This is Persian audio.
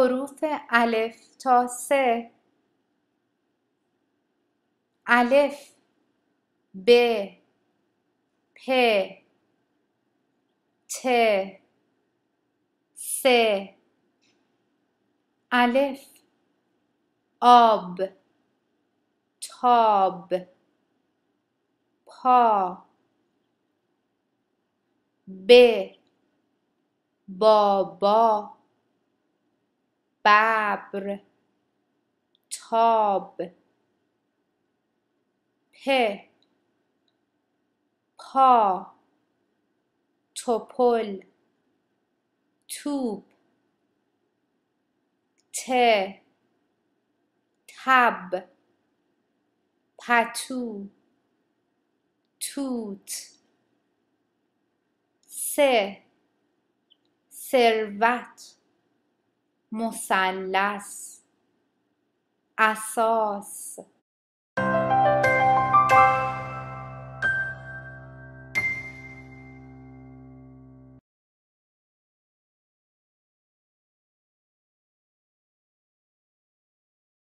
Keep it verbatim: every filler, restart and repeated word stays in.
حروف الف تا سه. الف، ب، پ، ت، س. الف، آب، تاب، پا. ب، بابا، ببر، تاب. پ، پا، تپل، توپ. ت، تب، پتو، توت. س، ثروت، مثلث، اساس.